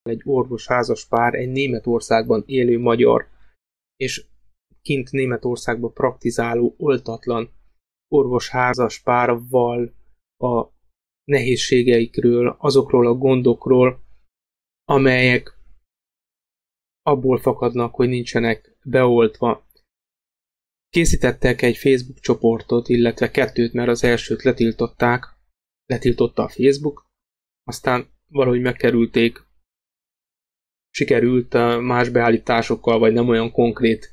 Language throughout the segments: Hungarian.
egy orvos-házas pár, egy Németországban élő magyar, és kint Németországban praktizáló oltatlan orvos-házas párval a nehézségeikről, azokról a gondokról, amelyek abból fakadnak, hogy nincsenek beoltva. Készítettek egy Facebook csoportot, illetve kettőt, mert az elsőt letiltotta a Facebook, aztán valahogy megkerülték, sikerült más beállításokkal, vagy nem olyan konkrét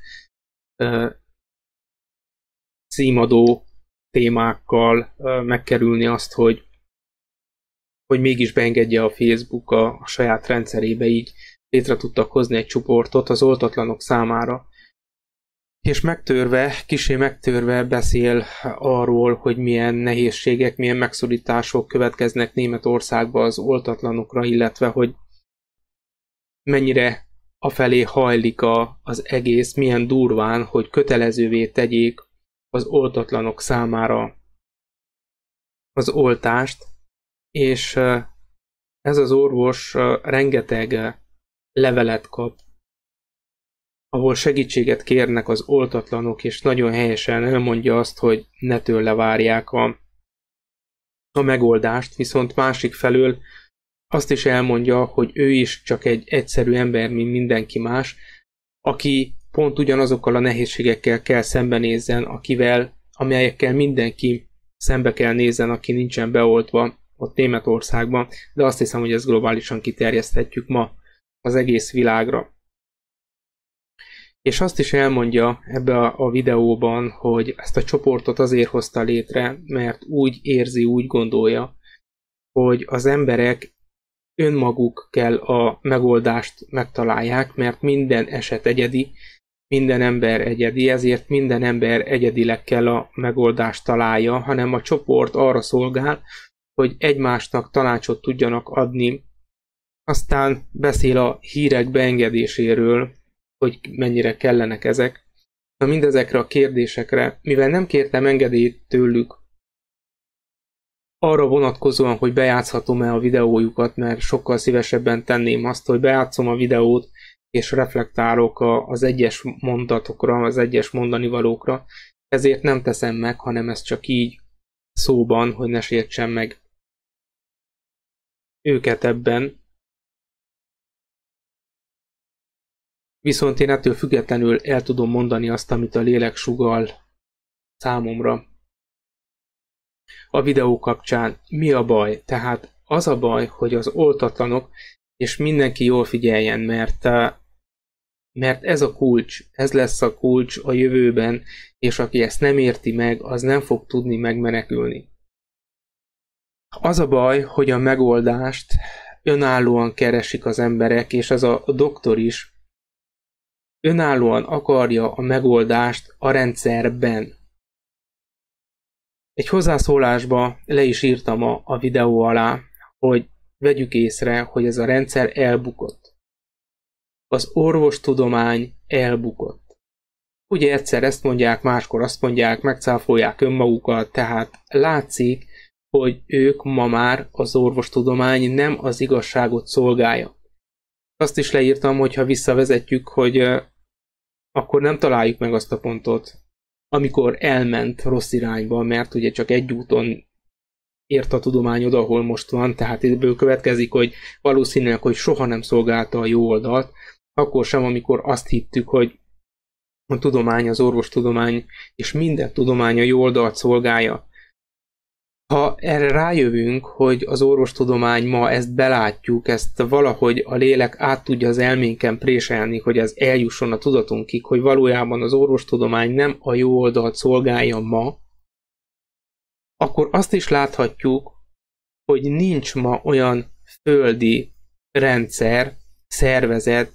címadó témákkal megkerülni azt, hogy mégis beengedje a Facebook a saját rendszerébe, így létre tudtak hozni egy csoportot az oltatlanok számára. És kissé megtörve beszél arról, hogy milyen nehézségek, milyen megszorítások következnek Németországba az oltatlanokra, illetve hogy mennyire afelé hajlik az egész, milyen durván, hogy kötelezővé tegyék az oltatlanok számára az oltást, és ez az orvos rengeteg levelet kap, ahol segítséget kérnek az oltatlanok, és nagyon helyesen elmondja azt, hogy ne tőle várják a megoldást, viszont másik felől azt is elmondja, hogy ő is csak egy egyszerű ember, mint mindenki más, aki pont ugyanazokkal a nehézségekkel kell szembenézzen, amelyekkel mindenki szembe kell nézzen, aki nincsen beoltva ott Németországban, de azt hiszem, hogy ezt globálisan kiterjeszthetjük ma az egész világra. És azt is elmondja ebbe a videóban, hogy ezt a csoportot azért hozta létre, mert úgy érzi, úgy gondolja, hogy az emberek önmaguk kell a megoldást megtalálják, mert minden eset egyedi, minden ember egyedi, ezért minden ember egyedileg kell a megoldást találja, hanem a csoport arra szolgál, hogy egymásnak tanácsot tudjanak adni. Aztán beszél a hírek beengedéséről, hogy mennyire kellenek ezek. Na mindezekre a kérdésekre, mivel nem kértem engedélyt tőlük arra vonatkozóan, hogy bejátszhatom-e a videójukat, mert sokkal szívesebben tenném azt, hogy bejátszom a videót, és reflektálok az egyes mondatokra, az egyes mondanivalókra, ezért nem teszem meg, hanem ez csak így szóban, hogy ne sértsem meg őket ebben. Viszont én ettől függetlenül el tudom mondani azt, amit a lélek sugall számomra. A videó kapcsán mi a baj? Tehát az a baj, hogy az oltatlanok, és mindenki jól figyeljen, mert ez a kulcs, ez lesz a kulcs a jövőben, és aki ezt nem érti meg, az nem fog tudni megmenekülni. Az a baj, hogy a megoldást önállóan keresik az emberek, és ez a doktor is önállóan akarja a megoldást a rendszerben. Egy hozzászólásba le is írtam a videó alá, hogy vegyük észre, hogy ez a rendszer elbukott. Az orvostudomány elbukott. Ugye egyszer ezt mondják, máskor azt mondják, megcáfolják önmagukat, tehát látszik, hogy ők ma már az orvostudomány nem az igazságot szolgálja. Azt is leírtam, hogy ha visszavezetjük, hogy akkor nem találjuk meg azt a pontot, amikor elment rossz irányba, mert ugye csak egy úton ért a tudomány oda, ahol most van, tehát ebből következik, hogy valószínűleg, hogy soha nem szolgálta a jó oldalt, akkor sem, amikor azt hittük, hogy a tudomány, az orvostudomány és minden tudomány a jó oldalt szolgálja. Ha erre rájövünk, hogy az orvostudomány ma ezt belátjuk, ezt valahogy a lélek át tudja az elménken préselni, hogy ez eljusson a tudatunkig, hogy valójában az orvostudomány nem a jó oldalt szolgálja ma, akkor azt is láthatjuk, hogy nincs ma olyan földi rendszer, szervezet,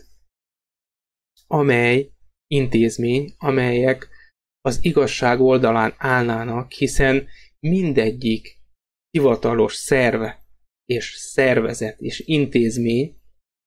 amelyek az igazság oldalán állnának, hiszen mindegyik hivatalos szerve és szervezet és intézmény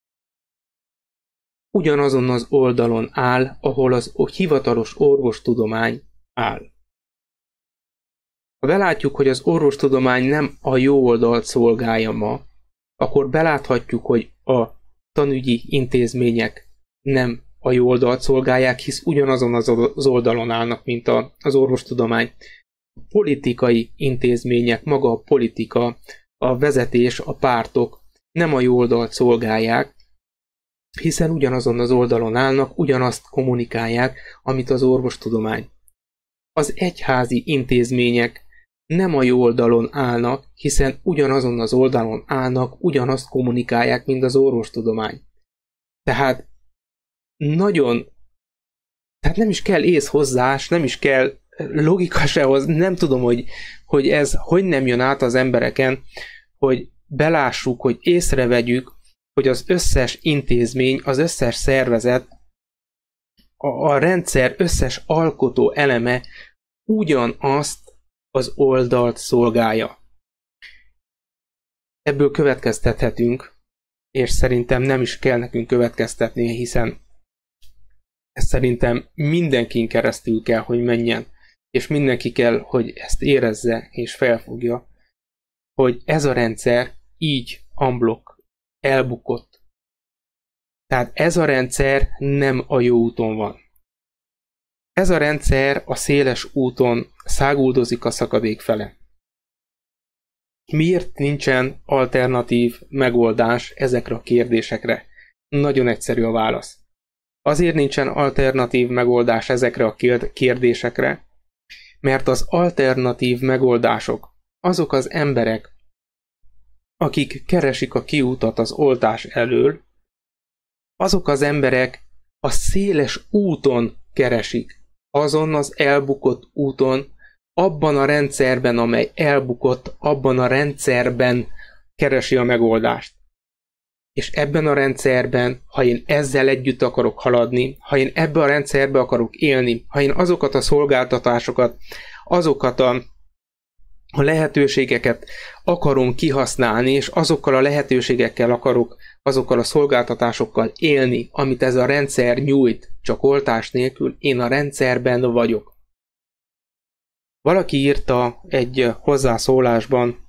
ugyanazon az oldalon áll, ahol az hivatalos orvostudomány áll. Ha belátjuk, hogy az orvostudomány nem a jó oldalt szolgálja ma, akkor beláthatjuk, hogy a tanügyi intézmények nem a jó oldalt szolgálják, hisz ugyanazon az oldalon állnak, mint az orvostudomány. A politikai intézmények, maga a politika, a vezetés, a pártok nem a jó oldalt szolgálják, hiszen ugyanazon az oldalon állnak, ugyanazt kommunikálják, amit az orvostudomány. Az egyházi intézmények nem a jó oldalon állnak, hiszen ugyanazon az oldalon állnak, ugyanazt kommunikálják, mint az orvostudomány. Tehát nem is kell ész hozzá, nem is kell logika se hoz, nem tudom, hogy ez hogy nem jön át az embereken, hogy belássuk, hogy észrevegyük, hogy az összes intézmény, az összes szervezet, a rendszer összes alkotó eleme ugyanazt az oldalt szolgálja. Ebből következtethetünk, és szerintem nem is kell nekünk következtetnie, hiszen ez szerintem mindenkin keresztül kell, hogy menjen, és mindenki kell, hogy ezt érezze és felfogja, hogy ez a rendszer így unblock elbukott. Tehát ez a rendszer nem a jó úton van. Ez a rendszer a széles úton száguldozik a szakadék fele. Miért nincsen alternatív megoldás ezekre a kérdésekre? Nagyon egyszerű a válasz. Azért nincsen alternatív megoldás ezekre a kérdésekre, mert az alternatív megoldások, azok az emberek, akik keresik a kiutat az oltás elől, azok az emberek a széles úton keresik, azon az elbukott úton, abban a rendszerben, amely elbukott, abban a rendszerben keresi a megoldást. És ebben a rendszerben, ha én ezzel együtt akarok haladni, ha én ebbe a rendszerbe akarok élni, ha én azokat a szolgáltatásokat, azokat a lehetőségeket akarom kihasználni, és azokkal a lehetőségekkel akarok, azokkal a szolgáltatásokkal élni, amit ez a rendszer nyújt, csak oltás nélkül, én a rendszerben vagyok. Valaki írta egy hozzászólásban,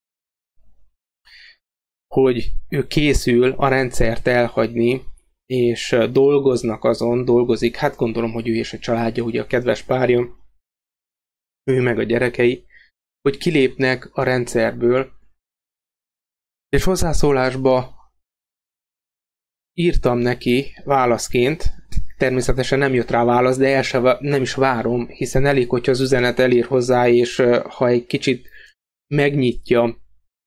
hogy ő készül a rendszert elhagyni, és dolgozik, hát gondolom, hogy ő és a családja, ugye a kedves párja, ő meg a gyerekei, hogy kilépnek a rendszerből, és hozzászólásba írtam neki válaszként, természetesen nem jött rá válasz, de nem is várom, hiszen elég, hogyha az üzenet elér hozzá, és ha egy kicsit megnyitja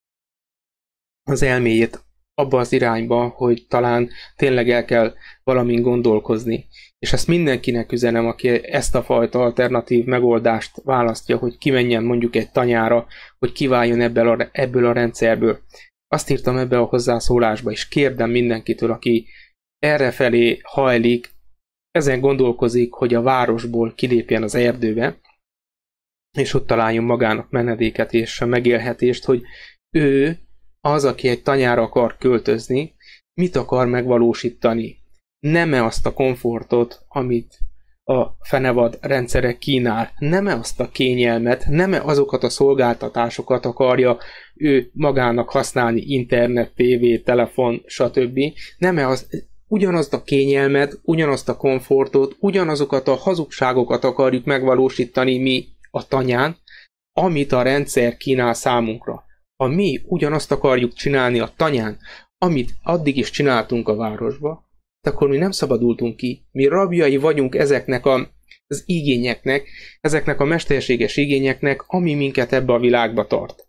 az elméjét abba az irányba, hogy talán tényleg el kell valamin gondolkozni. És ezt mindenkinek üzenem, aki ezt a fajta alternatív megoldást választja, hogy kimenjen mondjuk egy tanyára, hogy kiváljon ebből a rendszerből. Azt írtam ebbe a hozzászólásba, és kérdem mindenkitől, aki errefelé hajlik, ezen gondolkozik, hogy a városból kilépjen az erdőbe, és ott találjon magának menedéket és megélhetést, hogy ő az, aki egy tanyára akar költözni, mit akar megvalósítani. Nem-e azt a komfortot, amit a fenevad rendszerek kínál, nem-e azt a kényelmet, nem-e azokat a szolgáltatásokat akarja ő magának használni, internet, tévé, telefon, stb. Nem-e ugyanazt a kényelmet, ugyanazt a komfortot, ugyanazokat a hazugságokat akarjuk megvalósítani mi a tanyán, amit a rendszer kínál számunkra. Ha mi ugyanazt akarjuk csinálni a tanyán, amit addig is csináltunk a városba, akkor mi nem szabadultunk ki. Mi rabjai vagyunk ezeknek az igényeknek, ezeknek a mesterséges igényeknek, ami minket ebbe a világba tart.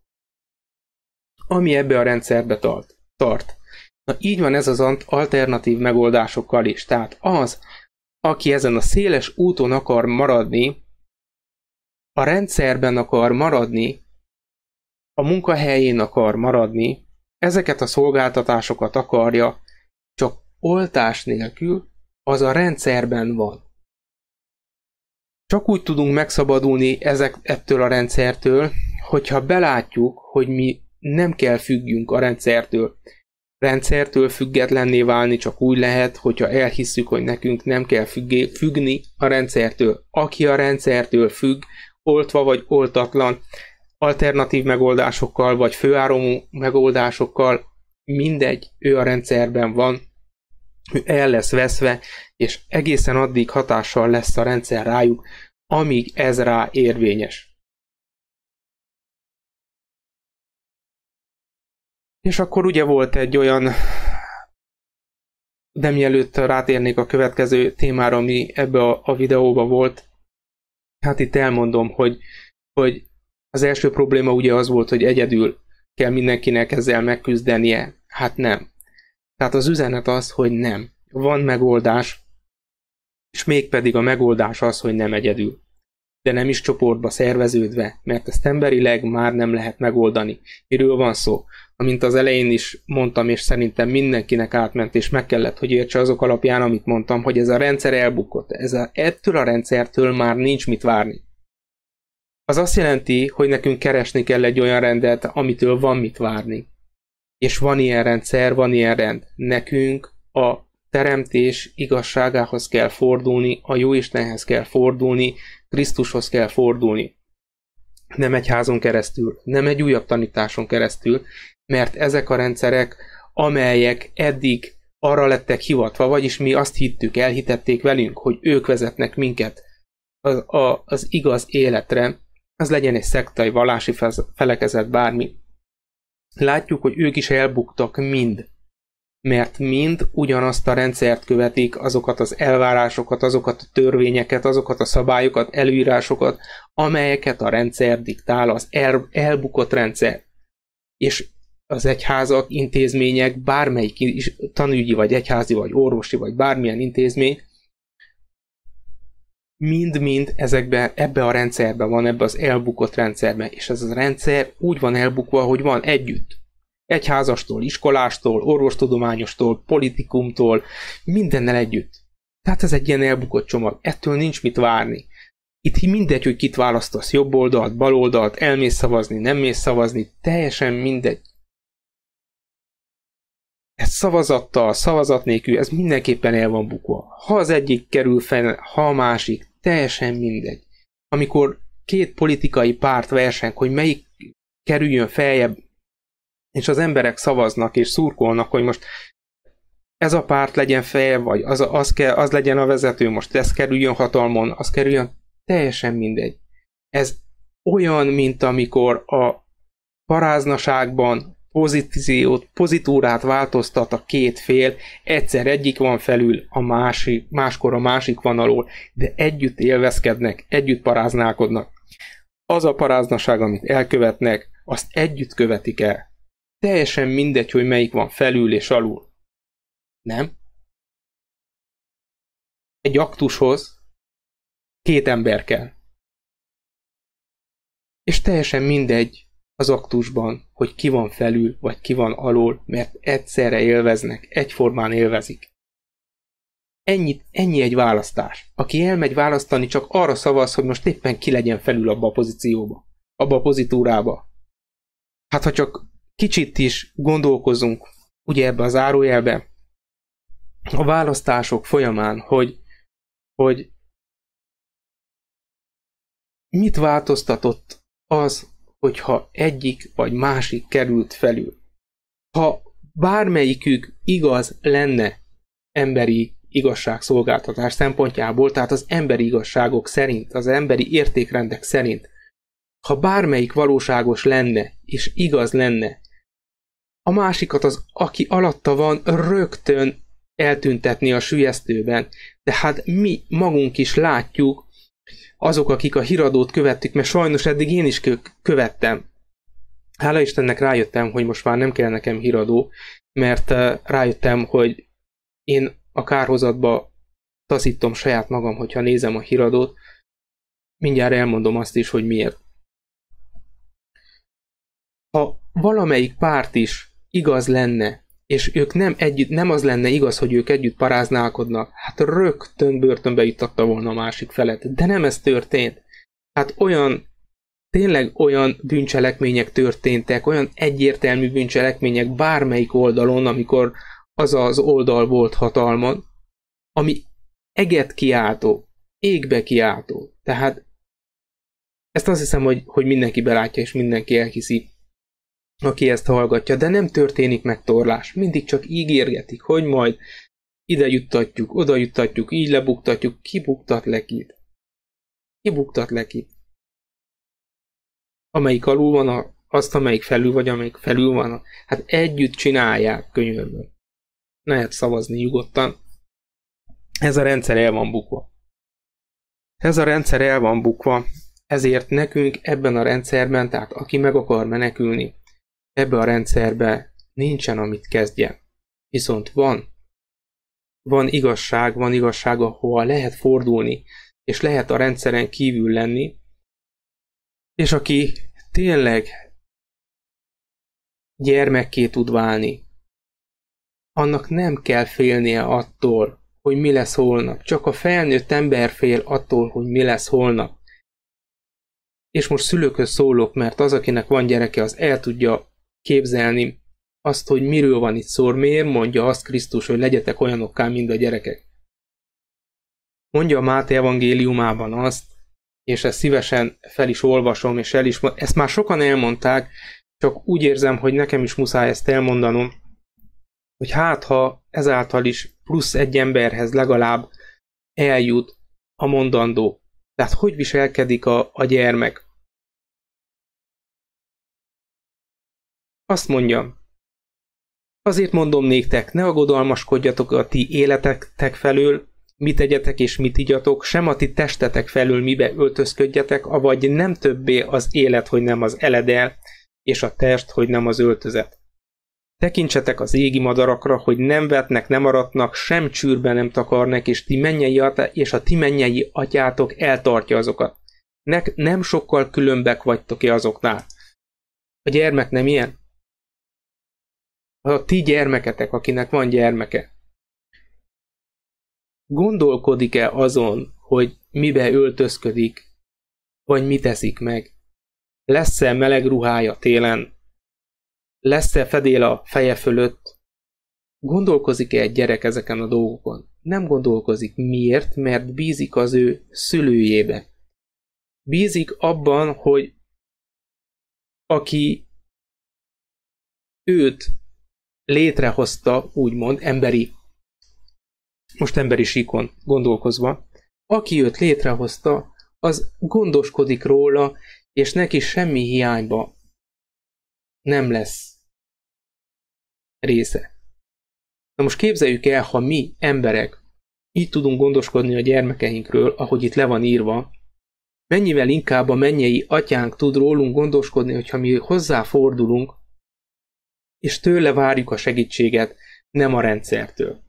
Ami ebbe a rendszerbe tart. Na így van ez az alternatív megoldásokkal is. Tehát az, aki ezen a széles úton akar maradni, a rendszerben akar maradni, a munkahelyén akar maradni, ezeket a szolgáltatásokat akarja, csak oltás nélkül, az a rendszerben van. Csak úgy tudunk megszabadulni ettől a rendszertől, hogyha belátjuk, hogy mi nem kell függjünk a rendszertől. Rendszertől függetlenné válni csak úgy lehet, hogyha elhisszük, hogy nekünk nem kell függni a rendszertől. Aki a rendszertől függ, oltva vagy oltatlan, alternatív megoldásokkal, vagy főáramú megoldásokkal, mindegy, ő a rendszerben van, el lesz veszve, és egészen addig hatással lesz a rendszer rájuk, amíg ez rá érvényes. És akkor ugye volt egy olyan, de mielőtt rátérnék a következő témára, ami ebbe a videóba volt, hát itt elmondom, hogy az első probléma ugye az volt, hogy egyedül kell mindenkinek ezzel megküzdenie. Hát nem. Tehát az üzenet az, hogy nem. Van megoldás, és mégpedig a megoldás az, hogy nem egyedül. De nem is csoportba szerveződve, mert ezt emberileg már nem lehet megoldani. Miről van szó? Amint az elején is mondtam, és szerintem mindenkinek átment, és meg kellett, hogy értse azok alapján, amit mondtam, hogy ez a rendszer elbukott. Ettől a rendszertől már nincs mit várni. Az azt jelenti, hogy nekünk keresni kell egy olyan rendet, amitől van mit várni. És van ilyen rendszer, van ilyen rend. Nekünk a teremtés igazságához kell fordulni, a Jóistenhez kell fordulni, Krisztushoz kell fordulni. Nem egy házon keresztül, nem egy újabb tanításon keresztül, mert ezek a rendszerek, amelyek eddig arra lettek hivatva, vagyis mi azt hittük, elhitették velünk, hogy ők vezetnek minket az igaz életre, az legyen egy szektai, vallási felekezet, bármi. Látjuk, hogy ők is elbuktak mind, mert mind ugyanazt a rendszert követik, azokat az elvárásokat, azokat a törvényeket, azokat a szabályokat, előírásokat, amelyeket a rendszer diktál, az elbukott rendszer. És az egyházak, intézmények, bármelyik tanügyi, vagy egyházi, vagy orvosi, vagy bármilyen intézmény, mind-mind ebbe a rendszerben van, ebbe az elbukott rendszerben, és ez a rendszer úgy van elbukva, hogy van együtt. Egyházastól, iskolástól, orvostudományostól, politikumtól, mindennel együtt. Tehát ez egy ilyen elbukott csomag, ettől nincs mit várni. Itt mindegy, hogy kit választasz, jobb oldalt, bal oldalt, elmész szavazni, nem mész szavazni, teljesen mindegy. Ez szavazattal, szavazat nélkül, ez mindenképpen el van bukva. Ha az egyik kerül fel, ha a másik, teljesen mindegy. Amikor két politikai párt verseng, hogy melyik kerüljön feljebb, és az emberek szavaznak és szurkolnak, hogy most ez a párt legyen feljebb, vagy az legyen a vezető, most ez kerüljön hatalmon, az kerüljön, teljesen mindegy. Ez olyan, mint amikor a paráznaságban pozitúrát változtat a két fél, egyszer egyik van felül, máskor a másik van alól, de együtt élvezkednek, együtt paráználkodnak. Az a paráznaság, amit elkövetnek, azt együtt követik el. Teljesen mindegy, hogy melyik van felül és alul. Nem? Egy aktushoz két ember kell. És teljesen mindegy az aktusban, hogy ki van felül, vagy ki van alul, mert egyszerre élveznek, egyformán élvezik. Ennyi egy választás. Aki elmegy választani, csak arra szavaz, hogy most éppen ki legyen felül abba a pozícióba, abba a pozitúrába. Hát ha csak kicsit is gondolkozunk, ugye ebbe a zárójelbe, a választások folyamán, hogy mit változtatott az, hogyha egyik vagy másik került felül. Ha bármelyikük igaz lenne emberi igazságszolgáltatás szempontjából, tehát az emberi igazságok szerint, az emberi értékrendek szerint, ha bármelyik valóságos lenne, és igaz lenne, a másikat, aki alatta van, rögtön eltüntetni a sülyeztőben. De hát mi magunk is látjuk, azok, akik a híradót követtük, mert sajnos eddig én is követtem. Hála Istennek rájöttem, hogy most már nem kell nekem híradó, mert rájöttem, hogy én a kárhozatba taszítom saját magam, hogyha nézem a híradót. Mindjárt elmondom azt is, hogy miért. Ha valamelyik párt is igaz lenne, és ők nem az lenne igaz, hogy ők együtt paráználkodnak, hát rögtön börtönbe juttatta volna a másik felet. De nem ez történt. Hát tényleg olyan bűncselekmények történtek, olyan egyértelmű bűncselekmények bármelyik oldalon, amikor az az oldal volt hatalmon, ami eget kiáltó, égbe kiáltó. Tehát ezt azt hiszem, hogy mindenki belátja, és mindenki elhiszi, aki ezt hallgatja, de nem történik meg torlás. Mindig csak ígérgetik, hogy majd ide juttatjuk, oda juttatjuk, így lebuktatjuk, ki buktat le kit? Ki buktat le kit? Amelyik alul van, azt, amelyik felül, vagy amelyik felül van, hát együtt csinálják, könyörgöm. Lehet szavazni nyugodtan. Ez a rendszer el van bukva. Ez a rendszer el van bukva, ezért nekünk ebben a rendszerben, tehát aki meg akar menekülni, ebbe a rendszerbe nincsen, amit kezdjen. Viszont van igazság, ahova lehet fordulni, és lehet a rendszeren kívül lenni, és aki tényleg gyermekké tud válni, annak nem kell félnie attól, hogy mi lesz holnap. Csak a felnőtt ember fél attól, hogy mi lesz holnap. És most szülőkhöz szólok, mert az, akinek van gyereke, az el tudja képzelni azt, hogy miről van itt szó. Miért mondja azt Krisztus, hogy legyetek olyanokká, mint a gyerekek. Mondja a Máté evangéliumában azt, és ezt szívesen fel is olvasom, és ezt már sokan elmondták, csak úgy érzem, hogy nekem is muszáj ezt elmondanom, hogy hát ha ezáltal is plusz egy emberhez legalább eljut a mondandó. Tehát hogy viselkedik a gyermek? Azt mondja, azért mondom néktek, ne aggodalmaskodjatok a ti életetek felől, mit tegyetek és mit igyatok, sem a ti testetek felől mibe öltözködjetek, avagy nem többé az élet, hogy nem az eledel, és a test, hogy nem az öltözet. Tekintsetek az égi madarakra, hogy nem vetnek, nem aratnak, sem csűrbe nem takarnak, és a ti mennyei atyátok eltartja azokat. Nem sokkal különbek vagytok-e azoknál? A gyermek nem ilyen? A ti gyermeketek, akinek van gyermeke, gondolkodik-e azon, hogy mibe öltözködik, vagy mit eszik meg? Lesz-e meleg ruhája télen? Lesz-e fedél a feje fölött? Gondolkozik-e egy gyerek ezeken a dolgokon? Nem gondolkozik. Miért? Mert bízik az ő szülőjébe. Bízik abban, hogy aki őt létrehozta, úgymond emberi síkon gondolkozva, aki őt létrehozta, az gondoskodik róla, és neki semmi hiányba nem lesz része. Na most képzeljük el, ha mi emberek így tudunk gondoskodni a gyermekeinkről, ahogy itt le van írva, mennyivel inkább a mennyei atyánk tud rólunk gondoskodni, hogyha mi hozzáfordulunk, és tőle várjuk a segítséget, nem a rendszertől.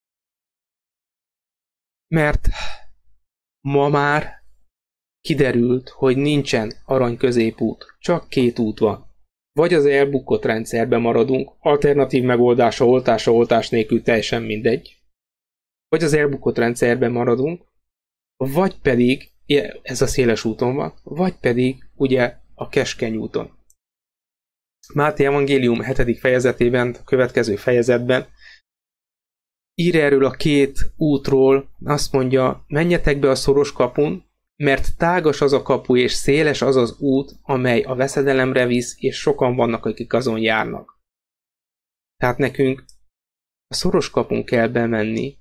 Mert ma már kiderült, hogy nincsen arany középút, csak két út van. Vagy az elbukott rendszerben maradunk, alternatív megoldása, oltás nélkül teljesen mindegy. Vagy az elbukott rendszerben maradunk, vagy pedig, ez a széles úton van, vagy pedig ugye a keskeny úton. Máté evangélium 7. fejezetében, a következő fejezetben ír erről a két útról, azt mondja, menjetek be a szoros kapun, mert tágas az a kapu és széles az az út, amely a veszedelemre visz, és sokan vannak, akik azon járnak. Tehát nekünk a szoros kapun kell bemenni,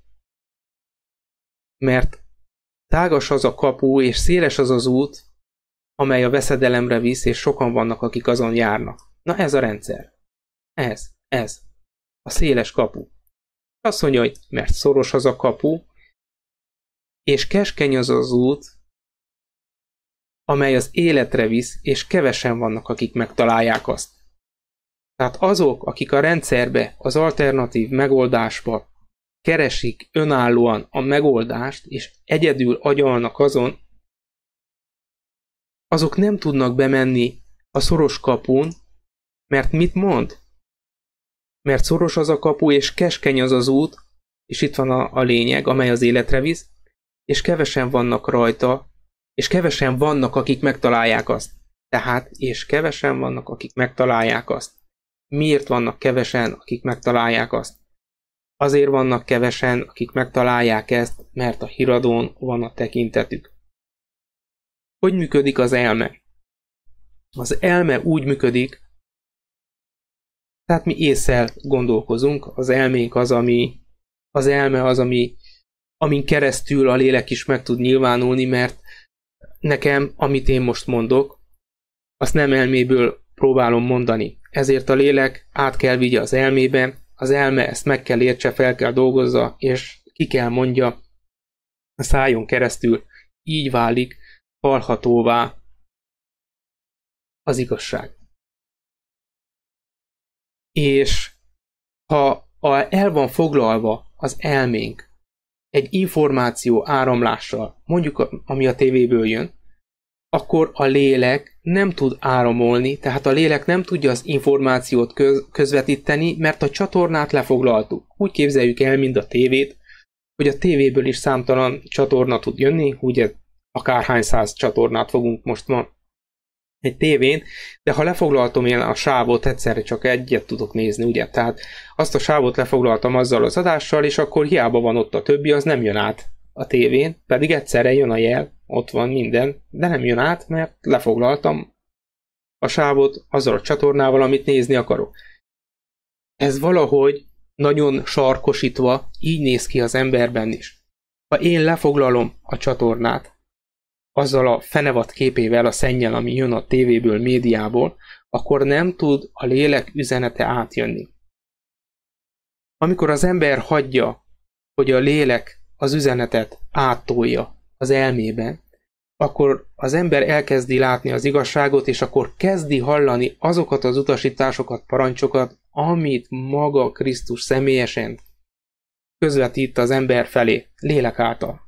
mert tágas az a kapu és széles az az út, amely a veszedelemre visz, és sokan vannak, akik azon járnak. Na ez a rendszer. Ez. A széles kapu. Azt mondja, hogy mert szoros az a kapu, és keskeny az az út, amely az életre visz, és kevesen vannak, akik megtalálják azt. Tehát azok, akik a rendszerbe, az alternatív megoldásba keresik önállóan a megoldást, és egyedül agyalnak azon, azok nem tudnak bemenni a szoros kapun, mert mit mond? Mert szoros az a kapu, és keskeny az az út, és itt van a lényeg, amely az életre visz, és kevesen vannak rajta, és kevesen vannak, akik megtalálják azt. Tehát, és kevesen vannak, akik megtalálják azt. Miért vannak kevesen, akik megtalálják azt? Azért vannak kevesen, akik megtalálják ezt, mert a híradón van a tekintetük. Hogy működik az elme? Az elme úgy működik, tehát mi ésszel gondolkozunk, az elménk az, ami az elme az, amin keresztül a lélek is meg tud nyilvánulni, mert nekem, amit én most mondok, azt nem elméből próbálom mondani. Ezért a lélek át kell vigye az elmébe, az elme ezt meg kell értse, fel kell dolgozza, és ki kell mondja a szájon keresztül. Így válik hallhatóvá az igazság. És ha el van foglalva az elménk egy információ áramlással, mondjuk ami a tévéből jön, akkor a lélek nem tud áramolni, tehát a lélek nem tudja az információt közvetíteni, mert a csatornát lefoglaltuk. Úgy képzeljük el, mint a tévét, hogy a tévéből is számtalan csatorna tud jönni, ugye akárhány száz csatornát fogunk most ma egy tévén, de ha lefoglaltom én a sávot, egyszerre csak egyet tudok nézni, ugye? Tehát azt a sávot lefoglaltam azzal az adással, és akkor hiába van ott a többi, az nem jön át a tévén, pedig egyszerre jön a jel, ott van minden, de nem jön át, mert lefoglaltam a sávot azzal a csatornával, amit nézni akarok. Ez valahogy nagyon sarkosítva így néz ki az emberben is. Ha én lefoglalom a csatornát, azzal a fenevad képével, a szennyel, ami jön a tévéből, médiából, akkor nem tud a lélek üzenete átjönni. Amikor az ember hagyja, hogy a lélek az üzenetet áttolja az elmébe, akkor az ember elkezdi látni az igazságot, és akkor kezdi hallani azokat az utasításokat, parancsokat, amit maga Krisztus személyesen közvetít az ember felé, lélek által.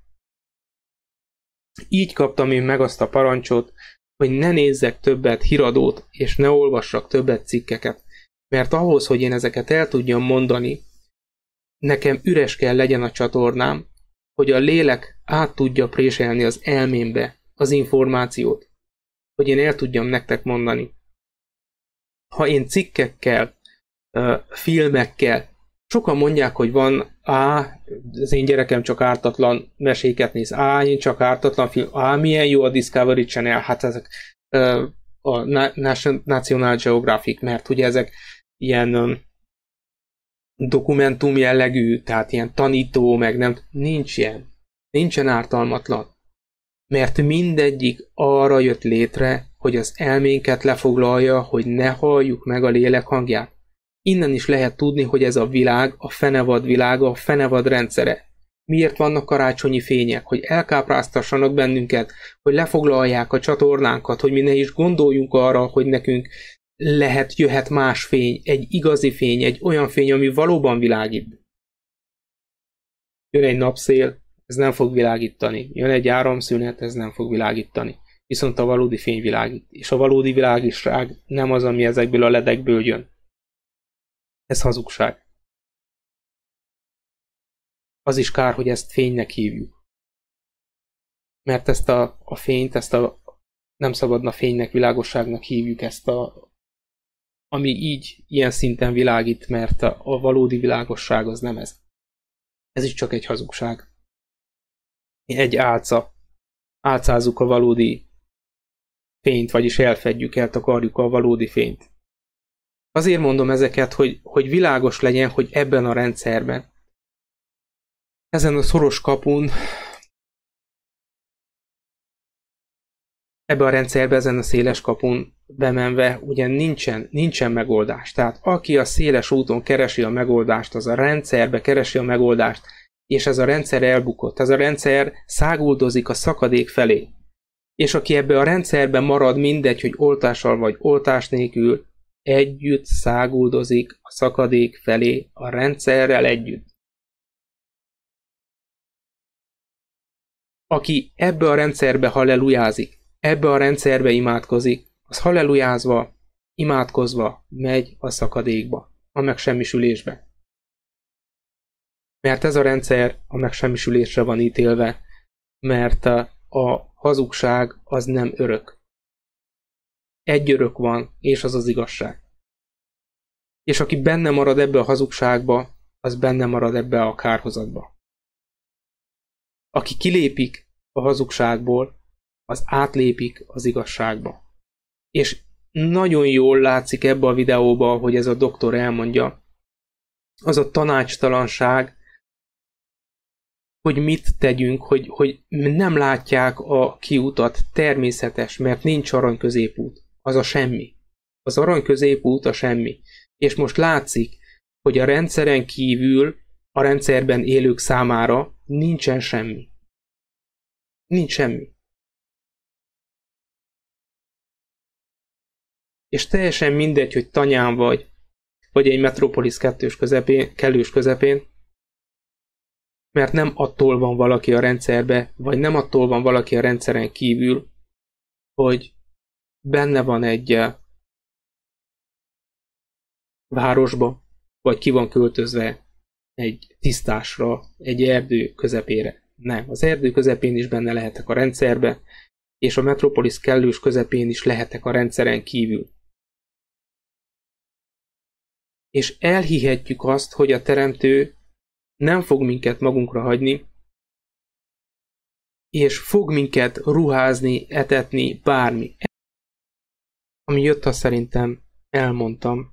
Így kaptam én meg azt a parancsot, hogy ne nézzek többet híradót, és ne olvassak többet cikkeket. Mert ahhoz, hogy én ezeket el tudjam mondani, nekem üres kell legyen a csatornám, hogy a lélek át tudja préselni az elmémbe az információt, hogy én el tudjam nektek mondani. Ha én cikkekkel, filmekkel, sokan mondják, hogy van, az én gyerekem csak ártatlan meséket néz, én csak ártatlan film, milyen jó a Discovery Channel, hát ezek a National Geographic, mert ugye ezek ilyen dokumentum jellegű, tehát ilyen tanító, meg nem, nincs ilyen. Nincsen ártalmatlan. Mert mindegyik arra jött létre, hogy az elménket lefoglalja, hogy ne halljuk meg a lélek hangját. Innen is lehet tudni, hogy ez a világ, a fenevad világa, a fenevad rendszere. Miért vannak karácsonyi fények? Hogy elkápráztassanak bennünket, hogy lefoglalják a csatornánkat, hogy mi ne is gondoljunk arra, hogy nekünk jöhet más fény, egy igazi fény, egy olyan fény, ami valóban világít. Jön egy napszél, ez nem fog világítani. Jön egy áramszünet, ez nem fog világítani. Viszont a valódi fény világít. És a valódi világosság nem az, ami ezekből a ledekből jön. Ez hazugság. Az is kár, hogy ezt fénynek hívjuk. Mert ezt a fényt, nem szabadna fénynek, világosságnak hívjuk ami ilyen szinten világít, mert a valódi világosság az nem ez. Ez is csak egy hazugság. Egy álca. Álcázzuk a valódi fényt, vagyis elfedjük, eltakarjuk a valódi fényt. Azért mondom ezeket, hogy világos legyen, hogy ebben a rendszerben, ezen a szoros kapun, ebben a rendszerben, ezen a széles kapun bemenve, ugye nincsen megoldás. Tehát aki a széles úton keresi a megoldást, az a rendszerbe keresi a megoldást, és ez a rendszer elbukott. Ez a rendszer száguldozik a szakadék felé. És aki ebbe a rendszerben marad, mindegy, hogy oltással vagy oltás nélkül, együtt száguldozik a szakadék felé a rendszerrel együtt. Aki ebbe a rendszerbe hallelujázik, ebbe a rendszerbe imádkozik, az hallelujázva, imádkozva megy a szakadékba, a megsemmisülésbe. Mert ez a rendszer a megsemmisülésre van ítélve, mert a hazugság az nem örök. Egy örök van, és az az igazság. És aki benne marad ebbe a hazugságba, az benne marad ebbe a kárhozatba. Aki kilépik a hazugságból, az átlépik az igazságba. És nagyon jól látszik ebbe a videóba, hogy ez a doktor elmondja, az a tanácstalanság, hogy mit tegyünk, hogy nem látják a kiutat, természetes, mert nincs arany középút. Az a semmi. Az arany középút a semmi. És most látszik, hogy a rendszeren kívül, a rendszerben élők számára nincsen semmi. Nincs semmi. És teljesen mindegy, hogy tanyán vagy egy Metropolis kellős közepén, mert nem attól van valaki a rendszerbe, vagy nem attól van valaki a rendszeren kívül, hogy benne van egy városba, vagy ki van költözve egy tisztásra, egy erdő közepére. Nem, az erdő közepén is benne lehetek a rendszerbe, és a Metropolis kellős közepén is lehetek a rendszeren kívül. És elhihetjük azt, hogy a Teremtő nem fog minket magunkra hagyni, és fog minket ruházni, etetni, bármi. Ami jött, azt szerintem elmondtam.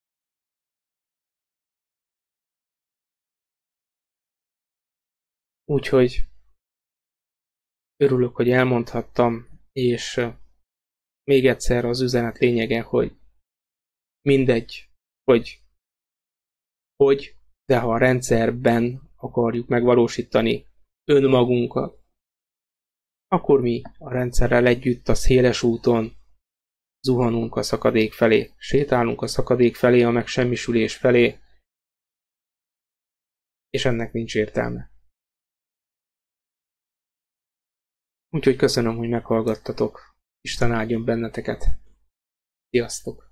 Úgyhogy örülök, hogy elmondhattam, és még egyszer az üzenet lényege, hogy mindegy, hogy, de ha a rendszerben akarjuk megvalósítani önmagunkat, akkor mi a rendszerrel együtt a széles úton zuhanunk a szakadék felé, sétálunk a szakadék felé, a megsemmisülés felé, és ennek nincs értelme. Úgyhogy köszönöm, hogy meghallgattatok. Isten áldjon benneteket. Sziasztok!